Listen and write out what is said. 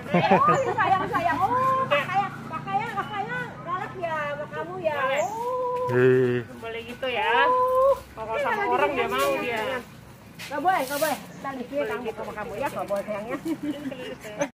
Oh, ya sayang. Oh, kakaknya galak ya sama kamu ya. Oh. Boleh gitu ya. Kalau sama orang dia mau dia. Gak boleh. Tadi dia kamu sama kamu ya, gak boleh sayangnya.